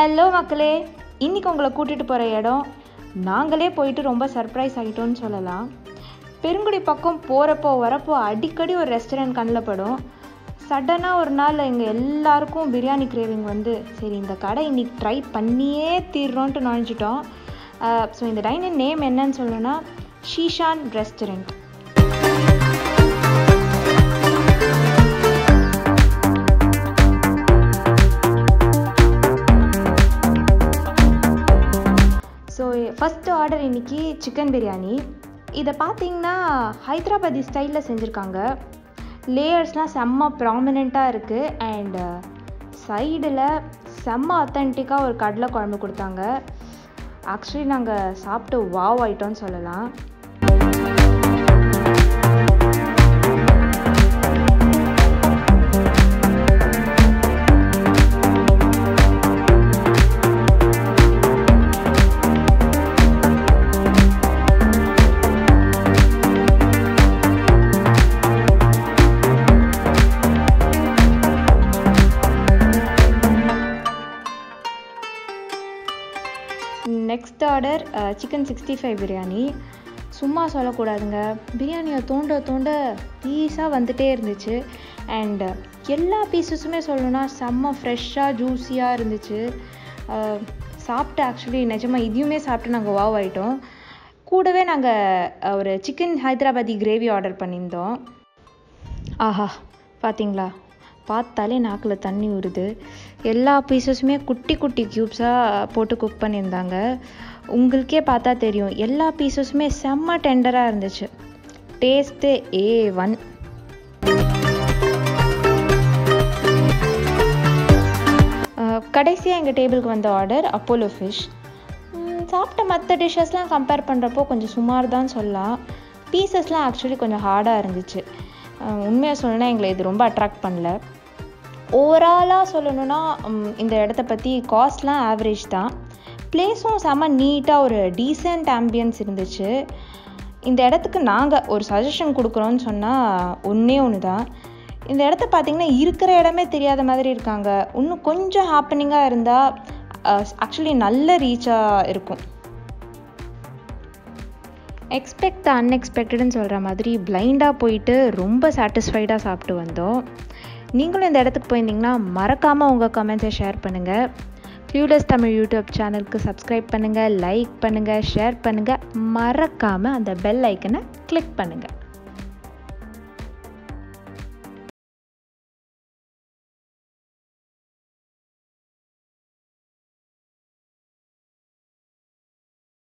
Hello மக்களே, இன்றைக்கி உங்களை கூட்டிகிட்டு போகிற இடம் நாங்களே போயிட்டு ரொம்ப சர்ப்ரைஸ் ஆகிட்டோன்னு சொல்லலாம். பெருங்குடி பக்கம் போகிறப்போ வரப்போ அடிக்கடி ஒரு ரெஸ்டாரண்ட் கண்ணில் படும். சடனாக ஒரு நாள் எங்கள் எல்லாருக்கும் பிரியாணி கிரேவிங் வந்து சரி இந்த கடை இன்றைக்கி ட்ரை பண்ணியே தீர்றோன்ட்டு நினச்சிட்டோம். ஸோ இந்த டைனிங் நேம் என்னன்னு சொல்லணும்னா Zeeshan restaurant. So first order இன்றைக்கி சிக்கன் பிரியாணி. இதை பார்த்திங்கன்னா ஹைதராபாதி ஸ்டைலில் செஞ்சுருக்காங்க. லேயர்ஸ்லாம் செம்ம ப்ராமினெண்ட்டாக இருக்குது. அண்ட் சைடில் செம்ம அத்தன்டிக்காக ஒரு கடலை குழம்பு கொடுத்தாங்க. ஆக்சுவலி நாங்கள் சாப்பிட்டு வாவ் ஆயிட்டோன்னு சொல்லலாம். Next order chicken 65 biryani. சும்மா சொல்லக்கூடாதுங்க, பிரியாணியை தோண்ட தோண்ட பீஸாக வந்துகிட்டே இருந்துச்சு. அண்ட் எல்லா பீஸஸுமே சொல்லணுன்னா செம்ம ஃப்ரெஷ்ஷாக ஜூஸியாக இருந்துச்சு. சாப்பிட்டு ஆக்சுவலி நிஜமாக இதையுமே சாப்பிட்டு நாங்கள் வாவ் ஆகிட்டோம். கூடவே நாங்கள் ஒரு சிக்கன் ஹைதராபாதி கிரேவி ஆர்டர் பண்ணியிருந்தோம். ஆஹா, பார்த்தீங்களா, பார்த்தாலே நாக்கில் தண்ணி ஊறுது. எல்லா பீஸஸுமே குட்டி குட்டி க்யூப்ஸாக போட்டு குக் பண்ணியிருந்தாங்க. உங்களுக்கே பார்த்தா தெரியும், எல்லா பீஸஸுமே செம்ம டெண்டராக இருந்துச்சு. Taste A1. கடைசியாக எங்கள் டேபிளுக்கு வந்த ஆர்டர் அப்போலோ ஃபிஷ். சாப்பிட்ட மற்ற டிஷ்ஷஸ்லாம் கம்பேர் பண்ணுறப்போ கொஞ்சம் சுமார் தான் சொல்லலாம். பீசஸ்லாம் ஆக்சுவலி கொஞ்சம் ஹார்டாக இருந்துச்சு. உண்மையாக சொல்லணுன்னா எங்களை இது ரொம்ப அட்ராக்ட் பண்ணல. ஓவராலாக சொல்லணுன்னா இந்த இடத்த பற்றி காஸ்ட்லாம் ஆவரேஜ் தான். பிளேஸும் செம்ம நீட்டாக ஒரு டீசென்ட் ஆம்பியன்ஸ் இருந்துச்சு. இந்த இடத்துக்கு நாங்கள் ஒரு சஜஷன் கொடுக்குறோன்னு சொன்னால் ஒன்று தான். இந்த இடத்த பார்த்திங்கன்னா இருக்கிற இடமே தெரியாத மாதிரி இருக்காங்க. இன்னும் கொஞ்சம் ஹாப்பனிங்காக இருந்தால் ஆக்சுவலி நல்ல ரீச்சாக இருக்கும். எக்ஸ்பெக்ட் த அன்எக்ஸ்பெக்டட்னு சொல்கிற மாதிரி பிளைண்டாக போயிட்டு ரொம்ப சாட்டிஸ்ஃபைடாக சாப்பிட்டு வந்தோம். நீங்களும் இந்த இடத்துக்கு போயிருந்தீங்கன்னா மறக்காமல் உங்கள் கமெண்ட்ஸை ஷேர் பண்ணுங்கள். Clueless தமிழ் யூடியூப் சேனலுக்கு சப்ஸ்கிரைப் பண்ணுங்கள், லைக் பண்ணுங்கள், ஷேர் பண்ணுங்கள். மறக்காமல் அந்த பெல் ஐக்கனை கிளிக் பண்ணுங்கள்.